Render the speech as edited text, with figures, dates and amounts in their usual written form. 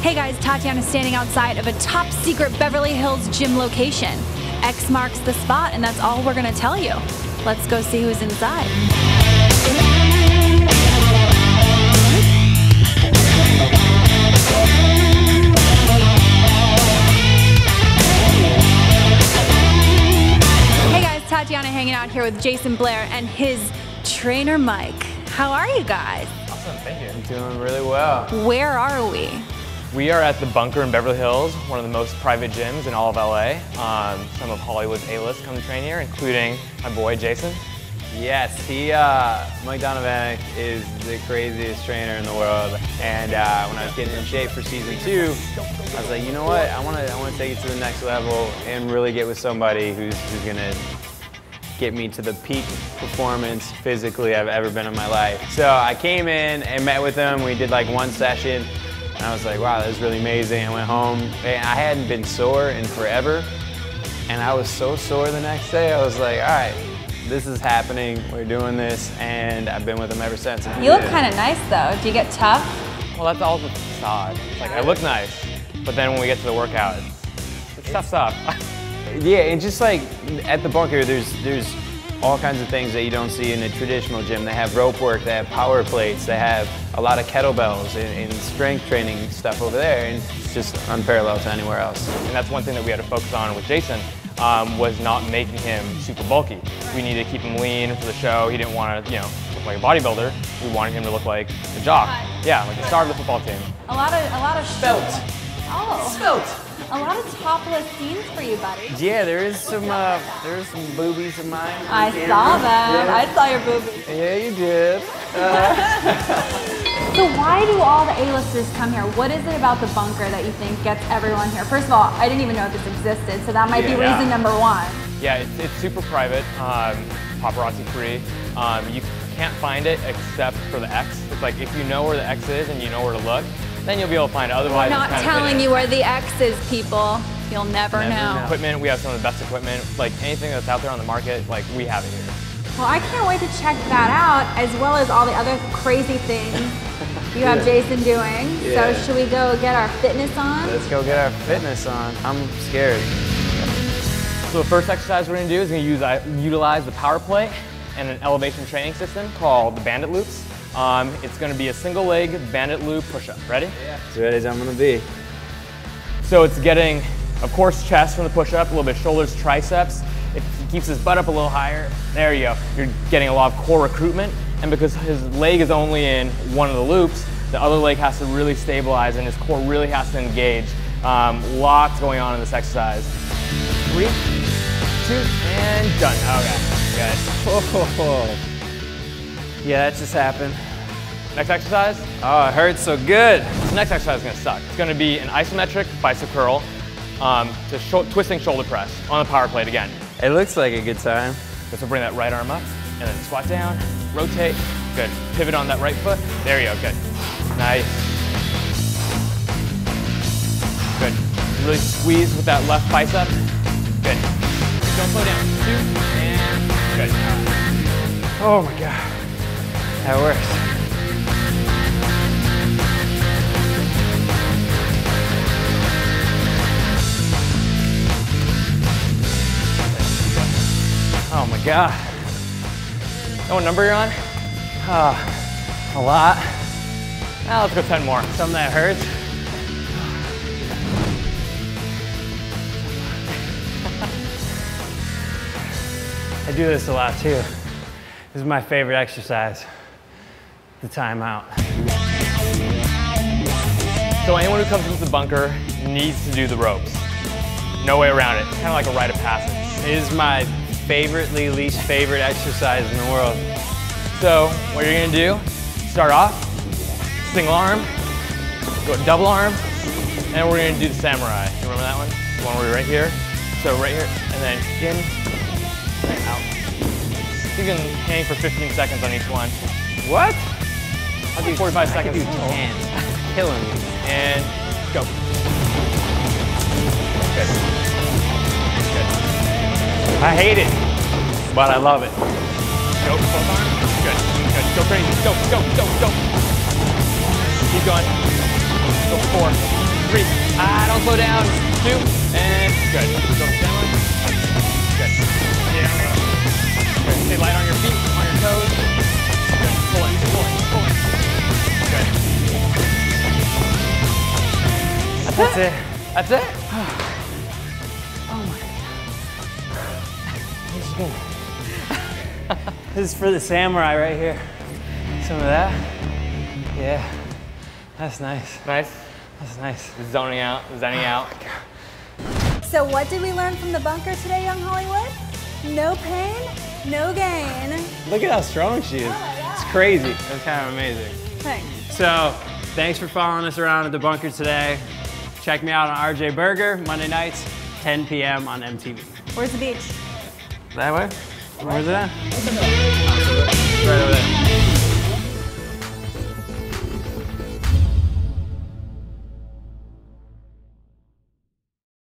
Hey guys, Tatiana standing outside of a top secret Beverly Hills gym location. X marks the spot, and that's all we're gonna tell you. Let's go see who's inside. Hey guys, Tatiana hanging out here with Jason Blair and his trainer Mike. How are you guys? Awesome, thank you. I'm doing really well. Where are we? We are at the Bunker in Beverly Hills, one of the most private gyms in all of LA. Some of Hollywood's A-list come to train here, including my boy Jason. Yes, Mike Donovan is the craziest trainer in the world. And when I was getting in shape for season 2, I was like, you know what? I want to take it to the next level and really get with somebody who's gonna get me to the peak performance physically I've ever been in my life. So I came in and met with him. We did like one session. And I was like, wow, that was really amazing. I went home, and I hadn't been sore in forever. And I was so sore the next day. I was like, all right, this is happening. We're doing this. And I've been with him ever since. You look kind of nice though. Do you get tough? Well, that's all the facade. It's like, I look nice, but then when we get to the workout, it's tough stuff. Yeah, and just like at the Bunker, there's all kinds of things that you don't see in a traditional gym. They have rope work, they have power plates, they have a lot of kettlebells and strength training stuff over there, and it's just unparalleled to anywhere else. And that's one thing that we had to focus on with Jason, was not making him super bulky. We needed to keep him lean for the show. He didn't want to, look like a bodybuilder. We wanted him to look like a jock. Yeah, like the star of the football team. A lot of Spelt. Oh. Spelt. A lot of topless scenes for you, buddy. Yeah, there's some boobies of mine. I saw them. Yeah. I saw your boobies. Yeah, you did. So why do all the A-listers come here? What is it about the Bunker that you think gets everyone here? First of all, I didn't even know this existed, so that might be reason number one. Yeah, it's super private, paparazzi free. You can't find it except for the X. It's like if you know where the X is and you know where to look, then you'll be able to find it. Otherwise, We're not it's kind of telling hidden. you where the X is, people. You'll never know. Equipment, we have some of the best equipment. Like anything that's out there on the market, like we have it here. Well, I can't wait to check that out, as well as all the other crazy things you have Jason doing. Yeah. So should we go get our fitness on? Let's go get our fitness on. I'm scared. So the first exercise we're gonna do is gonna utilize the power plate and an elevation training system called the Bandit Loops. It's gonna be a single leg bandit loop push-up. Ready? Yeah. As ready as I'm gonna be. So it's getting, of course, chest from the push-up, a little bit shoulders, triceps. It keeps his butt up a little higher. There you go. You're getting a lot of core recruitment. And because his leg is only in one of the loops, the other leg has to really stabilize and his core really has to engage. Lots going on in this exercise. 3, 2, and done. Okay, good. Yeah, that just happened. Next exercise. Oh, it hurts so good. This next exercise is gonna suck. It's gonna be an isometric bicep curl to twisting shoulder press on the power plate again. It looks like a good time. So bring that right arm up and then squat down, rotate, good. Pivot on that right foot. There you go, good. Nice. Good. Really squeeze with that left bicep. Good. Don't slow down. 2, and good. Oh my God. That works. Oh my God. Know what number you're on? A lot. Now let's go 10 more. Something that hurts. I do this a lot too. This is my favorite exercise, the timeout. So anyone who comes into the Bunker needs to do the ropes. No way around it. It's kind of like a rite of passage. It is my favoritely least favorite exercise in the world. So what you're gonna do, start off, single arm, go double arm, and we're gonna do the samurai. You remember that one? The one where we're right here. So right here, and then in, right out. You can hang for 15 seconds on each one. What? I'll do 45 seconds. Hands. Killing me. And go. Good. Good. I hate it, but I love it. Go, both arms. Good, good. Go crazy. Go, go, go, go. Keep going. Go 4. 3. Don't slow down. 2, and good. Go family. Good. Yeah. Good. Stay light on your feet, on your toes. Good. Pull in, pull in, pull in. Good. That's it. That's it. Oh my God. This is for the samurai right here. Some of that. Yeah. That's nice. Nice. That's nice. Zoning out, zenning out. So what did we learn from the bunker today, Young Hollywood? No pain, no gain. Look at how strong she is. It's crazy. It's kind of amazing. Thanks. So, thanks for following us around at the bunker today. Check me out on RJ Burger, Monday nights, 10 p.m. on MTV. Where's the beach? That way? Where's it at? Right over there.